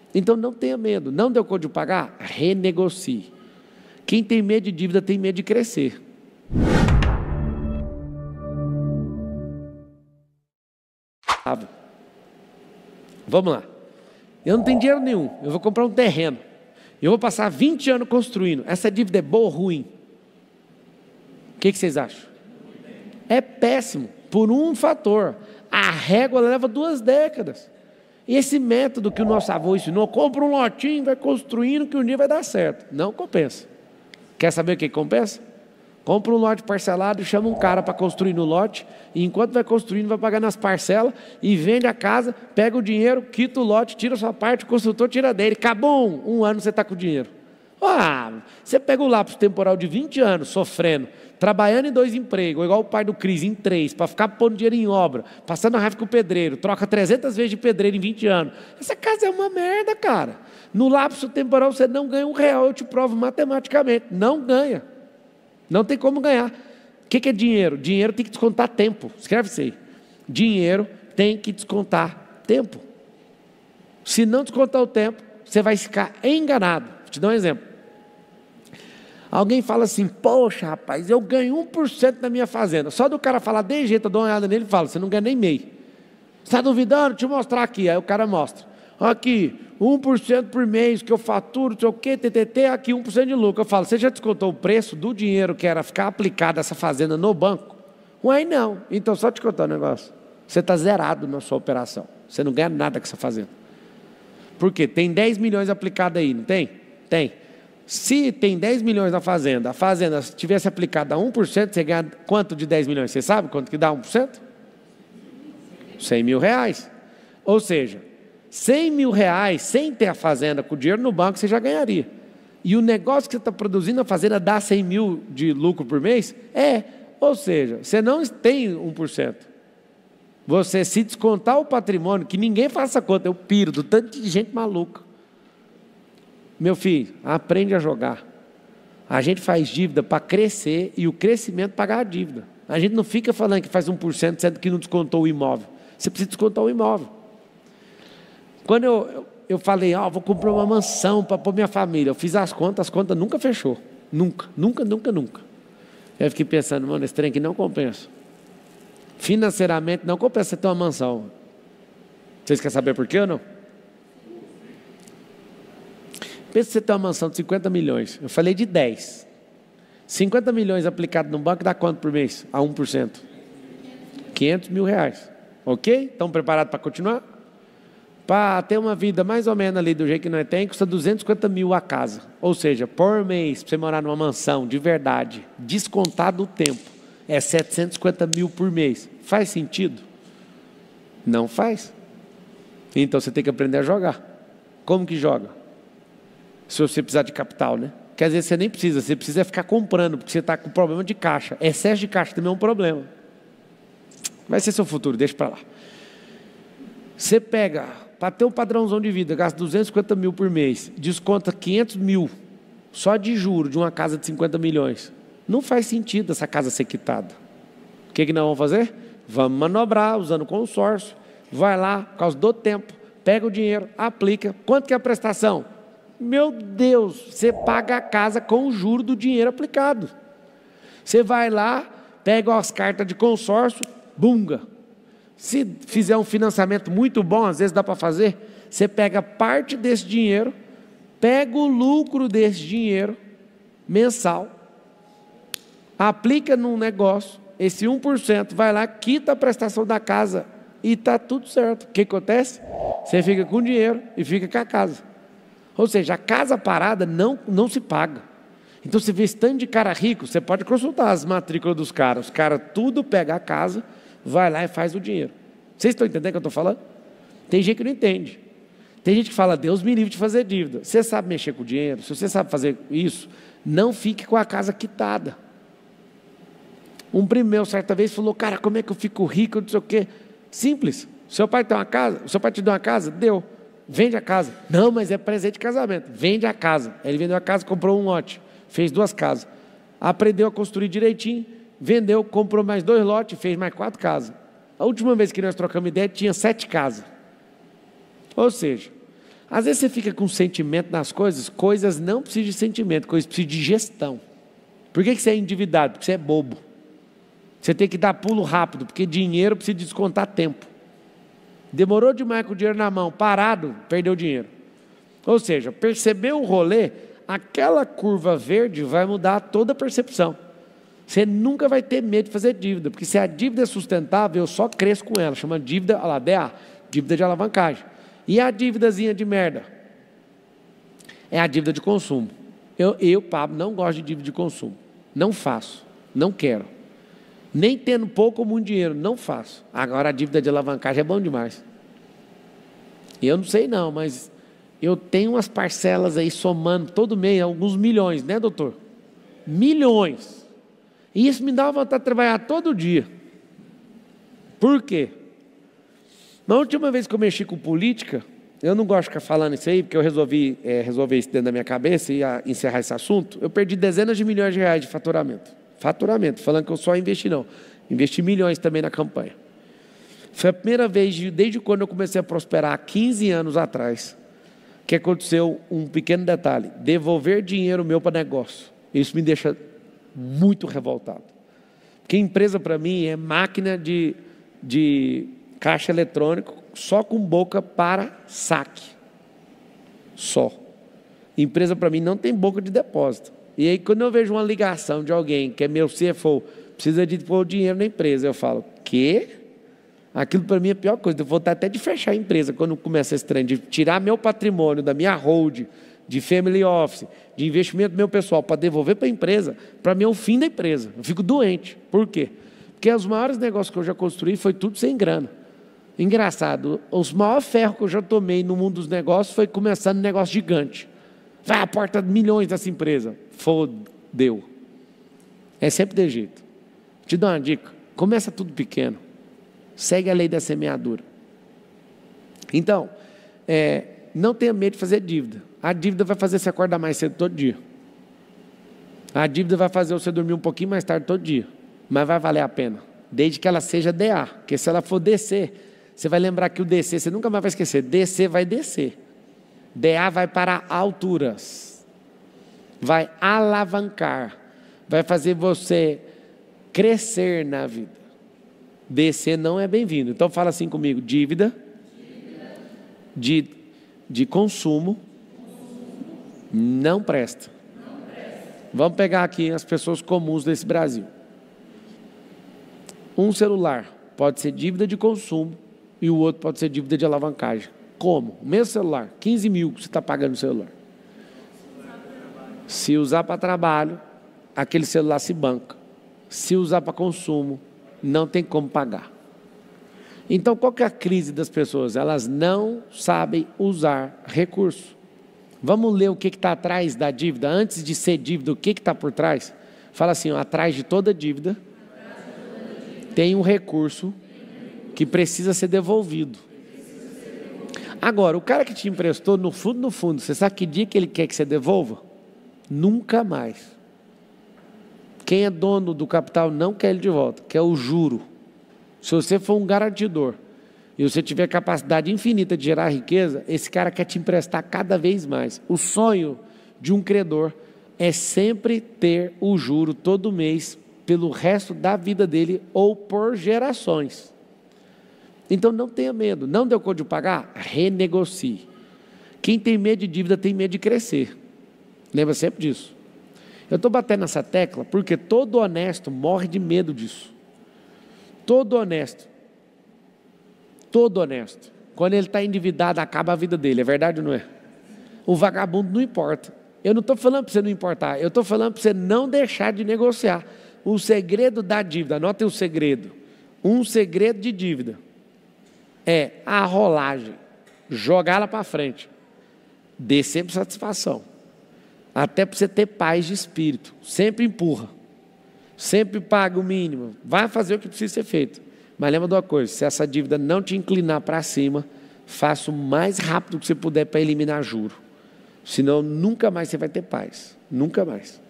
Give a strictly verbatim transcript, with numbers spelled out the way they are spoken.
Então não tenha medo. Não deu conta de pagar? Renegocie. Quem tem medo de dívida tem medo de crescer. Vamos lá. Eu não tenho dinheiro nenhum. Eu vou comprar um terreno. Eu vou passar vinte anos construindo. Essa dívida é boa ou ruim? O que, que vocês acham? É péssimo. Por um fator. A régua leva duas décadas. E esse método que o nosso avô ensinou, compra um lotinho, vai construindo que um dia vai dar certo. Não compensa. Quer saber o que compensa? Compra um lote parcelado e chama um cara para construir no lote, e enquanto vai construindo, vai pagar nas parcelas, e vende a casa, pega o dinheiro, quita o lote, tira a sua parte, o construtor tira dele. Acabou, um ano você está com o dinheiro. Ah, você pega o lápis temporal de vinte anos, sofrendo, trabalhando em dois empregos, igual o pai do Cris, em três, para ficar pondo dinheiro em obra, passando a raiva com o pedreiro, troca trezentas vezes de pedreiro em vinte anos. Essa casa é uma merda, cara. No lapso temporal você não ganha um real, eu te provo matematicamente. Não ganha. Não tem como ganhar. O que é dinheiro? Dinheiro tem que descontar tempo. Escreve isso aí. Dinheiro tem que descontar tempo. Se não descontar o tempo, você vai ficar enganado. Vou te dar um exemplo. Alguém fala assim, poxa rapaz, eu ganho um por cento da minha fazenda. Só do cara falar de jeito, eu dou uma olhada nele e falo, você não ganha nem meio. Você está duvidando? Deixa eu mostrar aqui. Aí o cara mostra. Aqui, um por cento por mês que eu faturo, não sei o quê, T T T, aqui um por cento de lucro. Eu falo, você já descontou o preço do dinheiro que era ficar aplicado essa fazenda no banco? Ué, não. Então, só te contar um negócio. Você está zerado na sua operação. Você não ganha nada com essa fazenda. Por quê? Tem dez milhões aplicados aí, não tem? Tem. Se tem dez milhões na fazenda, a fazenda se tivesse aplicado a um por cento, você ganha quanto de dez milhões? Você sabe quanto que dá um por cento? cem mil reais. Ou seja, cem mil reais, sem ter a fazenda, com o dinheiro no banco, você já ganharia. E o negócio que você está produzindo, a fazenda dá cem mil de lucro por mês? É. Ou seja, você não tem um por cento. Você, se descontar o patrimônio, que ninguém faça conta, eu piro do tanto de gente maluca. Meu filho, aprende a jogar. A gente faz dívida para crescer e o crescimento pagar a dívida. A gente não fica falando que faz um por cento, sendo que não descontou o imóvel. Você precisa descontar o imóvel. Quando eu, eu, eu falei, ó, oh, vou comprar uma mansão para pôr minha família, eu fiz as contas, as contas nunca fechou. Nunca, nunca, nunca, nunca. Eu fiquei pensando, mano, esse trem aqui não compensa. Financeiramente não compensa você ter uma mansão. Vocês querem saber por quê ou não? Pensa que você tem uma mansão de cinquenta milhões. Eu falei de dez. cinquenta milhões aplicado no banco dá quanto por mês? A um por cento. quinhentos mil reais. Ok? Estão preparados para continuar? Para ter uma vida mais ou menos ali do jeito que nós temos, custa duzentos e cinquenta mil a casa. Ou seja, por mês, para você morar numa mansão de verdade, descontado o tempo, é setecentos e cinquenta mil por mês. Faz sentido? Não faz. Então você tem que aprender a jogar. Como que joga? Se você precisar de capital, né? Quer dizer, você nem precisa, você precisa ficar comprando, porque você está com problema de caixa. Excesso de caixa também é um problema. Vai ser seu futuro, deixa para lá. Você pega, para ter um padrãozão de vida, gasta duzentos e cinquenta mil por mês, desconta quinhentos mil só de juro de uma casa de cinquenta milhões. Não faz sentido essa casa ser quitada. O que, que nós vamos fazer? Vamos manobrar usando consórcio. Vai lá, por causa do tempo, pega o dinheiro, aplica. Quanto que é a prestação? Meu Deus, você paga a casa com o juro do dinheiro aplicado. Você vai lá, pega as cartas de consórcio, bunga. Se fizer um financiamento muito bom, às vezes dá para fazer, você pega parte desse dinheiro, pega o lucro desse dinheiro mensal, aplica num negócio, esse um por cento vai lá, quita a prestação da casa e está tudo certo. O que acontece? Você fica com o dinheiro e fica com a casa. Ou seja, a casa parada não, não se paga. Então você vê esse tanto de cara rico, você pode consultar as matrículas dos caras. Os caras tudo pega a casa, vai lá e faz o dinheiro. Vocês estão entendendo o que eu estou falando? Tem gente que não entende. Tem gente que fala, Deus me livre de fazer dívida. Você sabe mexer com o dinheiro, se você sabe fazer isso, não fique com a casa quitada. Um primo meu, certa vez, falou, cara, como é que eu fico rico, não sei o quê. Simples. Seu pai tem uma casa, o seu pai te deu uma casa? Deu. Vende a casa. Não, mas é presente de casamento. Vende a casa. Ele vendeu a casa, comprou um lote. Fez duas casas. Aprendeu a construir direitinho. Vendeu, comprou mais dois lotes. Fez mais quatro casas. A última vez que nós trocamos ideia, tinha sete casas. Ou seja, Às vezes você fica com sentimento nas coisas, coisas não precisam de sentimento, coisas precisam de gestão. Por que você é endividado? Porque você é bobo. Você tem que dar pulo rápido, porque dinheiro precisa descontar tempo. Demorou demais com o dinheiro na mão, parado, perdeu dinheiro. Ou seja, percebeu o rolê, aquela curva verde vai mudar toda a percepção. Você nunca vai ter medo de fazer dívida, porque se a dívida é sustentável, eu só cresço com ela, chama dívida, olha lá, D A, dívida de alavancagem. E a dívidazinha de merda? É a dívida de consumo. Eu, eu, Pablo, não gosto de dívida de consumo. Não faço, não quero. Nem tendo pouco ou muito dinheiro, não faço. Agora a dívida de alavancagem é bom demais. Eu não sei não, mas eu tenho umas parcelas aí somando todo mês, alguns milhões, né, doutor? Milhões. E isso me dá vontade de trabalhar todo dia. Por quê? Na última vez que eu mexi com política, eu não gosto de ficar falando isso aí, porque eu resolvi é, resolver isso dentro da minha cabeça e a, encerrar esse assunto. Eu perdi dezenas de milhões de reais de faturamento. Faturamento, falando que eu só investi não. Investi milhões também na campanha. Foi a primeira vez, de, desde quando eu comecei a prosperar, há quinze anos atrás, que aconteceu um pequeno detalhe. Devolver dinheiro meu para negócio. Isso me deixa muito revoltado. Porque empresa para mim é máquina de... de caixa eletrônico, só com boca para saque. Só. Empresa para mim não tem boca de depósito. E aí quando eu vejo uma ligação de alguém que é meu C F O, precisa de pôr dinheiro na empresa, eu falo, quê? Aquilo para mim é a pior coisa. Eu vou estar até de fechar a empresa quando começa esse trem, de tirar meu patrimônio da minha hold, de family office, de investimento do meu pessoal para devolver para a empresa, para mim é o fim da empresa. Eu fico doente. Por quê? Porque os maiores negócios que eu já construí foi tudo sem grana. Engraçado, os maiores ferros que eu já tomei no mundo dos negócios foi começando um negócio gigante. Vai a porta de milhões dessa empresa. Fodeu. É sempre de jeito. Te dou uma dica. Começa tudo pequeno. Segue a lei da semeadura. Então, é, não tenha medo de fazer dívida. A dívida vai fazer você acordar mais cedo todo dia. A dívida vai fazer você dormir um pouquinho mais tarde todo dia. Mas vai valer a pena. Desde que ela seja D A. Porque se ela for D C... você vai lembrar que o D C, você nunca mais vai esquecer, D C vai descer. D A vai para alturas. Vai alavancar. Vai fazer você crescer na vida. D C não é bem-vindo. Então fala assim comigo, dívida, dívida. De, de consumo, consumo. Não, presta. não presta. Vamos pegar aqui as pessoas comuns desse Brasil. Um celular pode ser dívida de consumo, e o outro pode ser dívida de alavancagem. Como? O mesmo celular, quinze mil que você está pagando no celular. Se usar para trabalho, aquele celular se banca. Se usar para consumo, não tem como pagar. Então, qual que é a crise das pessoas? Elas não sabem usar recurso. Vamos ler o que está atrás da dívida. Antes de ser dívida, o que está por trás? Fala assim, ó, atrás de toda dívida, tem um recurso que precisa ser devolvido. Agora, o cara que te emprestou, no fundo, no fundo, você sabe que dia que ele quer que você devolva? Nunca mais. Quem é dono do capital não quer ele de volta, quer o juro. Se você for um garantidor e você tiver capacidade infinita de gerar riqueza, esse cara quer te emprestar cada vez mais. O sonho de um credor é sempre ter o juro todo mês pelo resto da vida dele ou por gerações. Então não tenha medo, não deu conta de pagar? Renegocie. Quem tem medo de dívida tem medo de crescer. Lembra sempre disso. Eu estou batendo nessa tecla porque todo honesto morre de medo disso. Todo honesto. Todo honesto. Quando ele está endividado, acaba a vida dele, é verdade ou não é? O vagabundo não importa. Eu não estou falando para você não importar, eu estou falando para você não deixar de negociar. O segredo da dívida, anotem o segredo. Um segredo de dívida é a rolagem, jogar ela para frente, dê sempre satisfação, até para você ter paz de espírito, sempre empurra, sempre paga o mínimo, vai fazer o que precisa ser feito, mas lembra de uma coisa, se essa dívida não te inclinar para cima, faça o mais rápido que você puder para eliminar juro, senão nunca mais você vai ter paz, nunca mais.